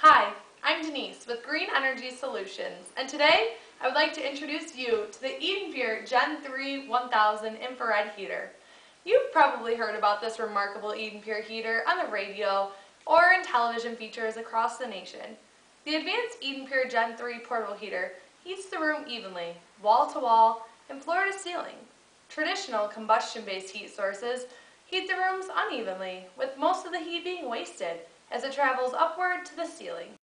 Hi, I'm Denise with Green Energy Solutions, and today I would like to introduce you to the EdenPure Gen 3 1000 infrared heater. You've probably heard about this remarkable EdenPure heater on the radio or in television features across the nation. The advanced EdenPure Gen 3 portable heater heats the room evenly, wall to wall and floor to ceiling. Traditional combustion-based heat sources heat the rooms unevenly, with most of the heat being wasted as it travels upward to the ceiling.